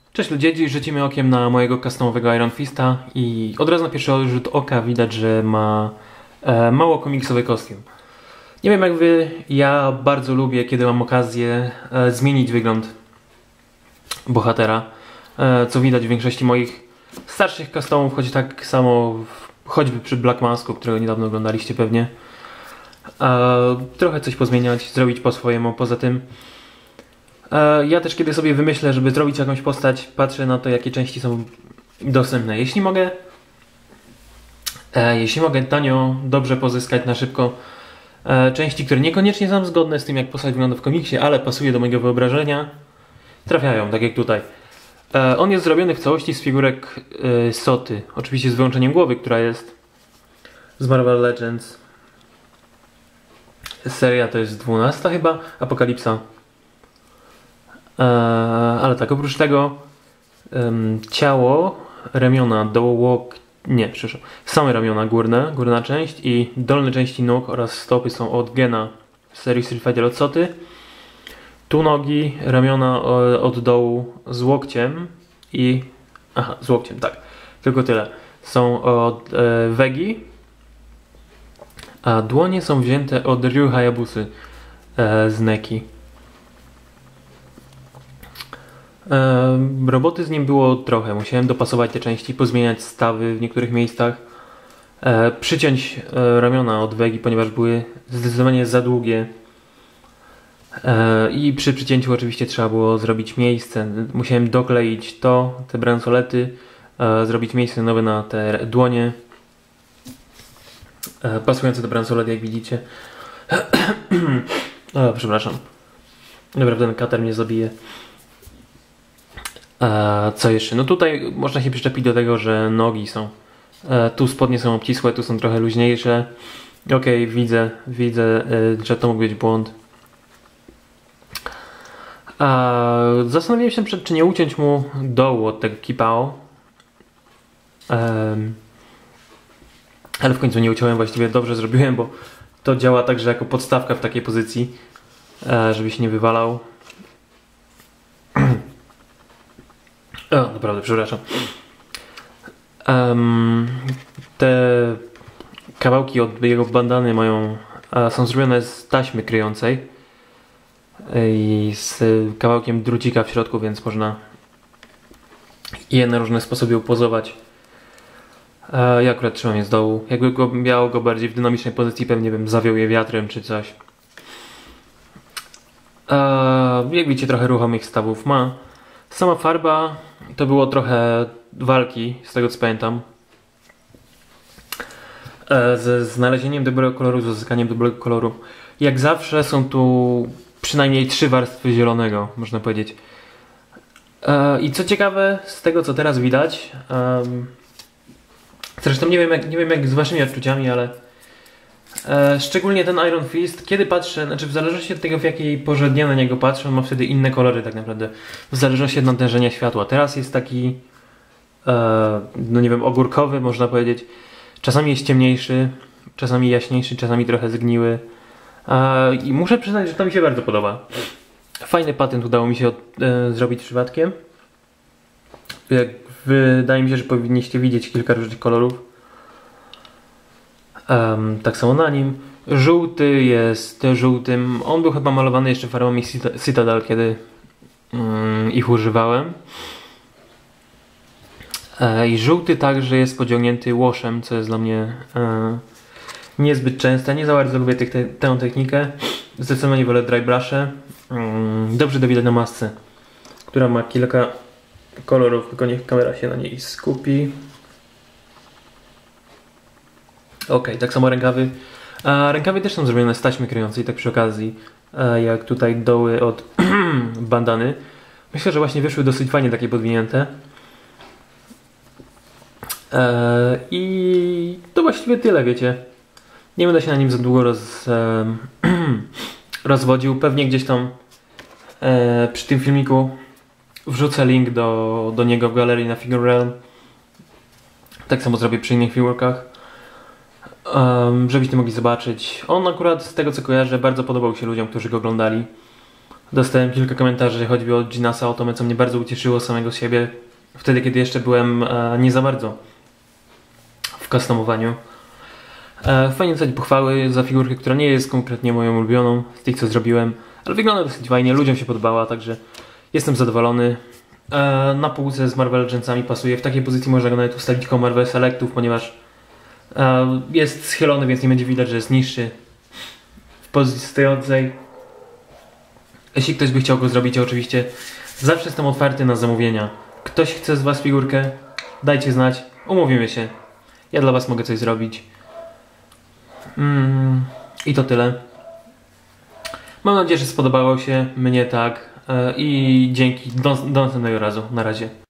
Cześć ludzie, dziś rzucimy okiem na mojego customowego Iron Fista i od razu na pierwszy rzut oka widać, że ma mało komiksowy kostium. Nie wiem jak wy, ja bardzo lubię, kiedy mam okazję zmienić wygląd bohatera, co widać w większości moich starszych customów, choć tak samo choćby przy Black Masku, którego niedawno oglądaliście pewnie. Trochę coś pozmieniać, zrobić po swojemu, poza tym ja też kiedy sobie wymyślę, żeby zrobić jakąś postać, patrzę na to, jakie części są dostępne. Jeśli mogę tanio, dobrze pozyskać na szybko części, które niekoniecznie są zgodne z tym, jak postać wygląda w komiksie, ale pasuje do mojego wyobrażenia, trafiają, tak jak tutaj. On jest zrobiony w całości z figurek Soty, oczywiście z wyłączeniem głowy, która jest z Marvel Legends. Seria to jest 12 chyba, Apokalipsa. Ale tak, oprócz tego ciało, ramiona, same ramiona górna część i dolne części nóg oraz stopy są od Gena z serii Street Fighter od Soty. Tu nogi, ramiona od dołu z łokciem i... Aha, z łokciem, tak. Tylko tyle. Są od Vegi, a dłonie są wzięte od Ryu Hayabusy z Neki. Roboty z nim było trochę, musiałem dopasować te części, pozmieniać stawy w niektórych miejscach, przyciąć ramiona od Vegi, ponieważ były zdecydowanie za długie i przy przycięciu oczywiście trzeba było zrobić miejsce, musiałem dokleić te bransolety, zrobić miejsce nowe na te dłonie pasujące do bransolet, jak widzicie. Przepraszam, naprawdę ten kater mnie zabije. Co jeszcze? No tutaj można się przyczepić do tego, że nogi są. Tu spodnie są obcisłe, tu są trochę luźniejsze. Okej, widzę, że to mógł być błąd. Zastanawiałem się, czy nie uciąć mu dołu od tego kipao. Ale w końcu nie uciąłem, właściwie dobrze zrobiłem, bo to działa także jako podstawka w takiej pozycji, żeby się nie wywalał. Naprawdę, przepraszam. Te kawałki od jego bandany są zrobione z taśmy kryjącej i z kawałkiem drucika w środku, więc można je na różne sposoby upozować. Ja akurat trzymam je z dołu. Jakby miał go bardziej w dynamicznej pozycji, pewnie bym zawiął je wiatrem czy coś. Jak widzicie, trochę ruchomych stawów ma. Sama farba to było trochę walki, z tego co pamiętam. Ze znalezieniem dobrego koloru, z uzyskaniem dobrego koloru. Jak zawsze są tu przynajmniej 3 warstwy zielonego, można powiedzieć. I co ciekawe, z tego co teraz widać, zresztą nie wiem jak z waszymi odczuciami, ale szczególnie ten Iron Fist, kiedy patrzę, znaczy w zależności od tego, w jakiej porze dnia na niego patrzę, on ma wtedy inne kolory tak naprawdę, w zależności od natężenia światła. Teraz jest taki, no nie wiem, ogórkowy można powiedzieć. Czasami jest ciemniejszy, czasami jaśniejszy, czasami trochę zgniły. I muszę przyznać, że to mi się bardzo podoba. Fajny patent udało mi się zrobić przypadkiem. Wydaje mi się, że powinniście widzieć kilka różnych kolorów. Tak samo na nim. Żółty jest żółtym. On był chyba malowany jeszcze farbami Citadel, kiedy ich używałem. I żółty także jest pociągnięty wash'em, co jest dla mnie niezbyt częste. Nie za bardzo lubię tę technikę. Zdecydowanie wolę dry brusze. Dobrze to widać na masce, która ma kilka kolorów, tylko niech kamera się na niej skupi. Ok, tak samo rękawy. Rękawy też są zrobione z taśmy kryjącej, tak przy okazji, jak tutaj doły od bandany. Myślę, że właśnie wyszły dosyć fajnie takie podwinięte. I to właściwie tyle, wiecie. Nie będę się na nim za długo rozwodził. Pewnie gdzieś tam przy tym filmiku wrzucę link do niego w galerii na Figure Realm. Tak samo zrobię przy innych figurkach, żebyście mogli zobaczyć. On akurat z tego co kojarzę bardzo podobał się ludziom, którzy go oglądali. Dostałem kilka komentarzy, choćby od Ginasa Otome, co mnie bardzo ucieszyło samego siebie. Wtedy, kiedy jeszcze byłem nie za bardzo w customowaniu. Fajnie dostać pochwały za figurkę, która nie jest konkretnie moją ulubioną z tych, co zrobiłem, ale wygląda dosyć fajnie, ludziom się podobała, także jestem zadowolony. Na półce z Marvel Legendsami pasuje. W takiej pozycji można go nawet ustawić koło Marvel Selectów, ponieważ jest schylony, więc nie będzie widać, że jest niższy w pozycji stojącej. Jeśli ktoś by chciał go zrobić, oczywiście zawsze jestem otwarty na zamówienia. Ktoś chce z Was figurkę? Dajcie znać, umówimy się. Ja dla Was mogę coś zrobić. I to tyle. Mam nadzieję, że spodobało się. Mnie tak. I dzięki. Do następnego razu. Na razie.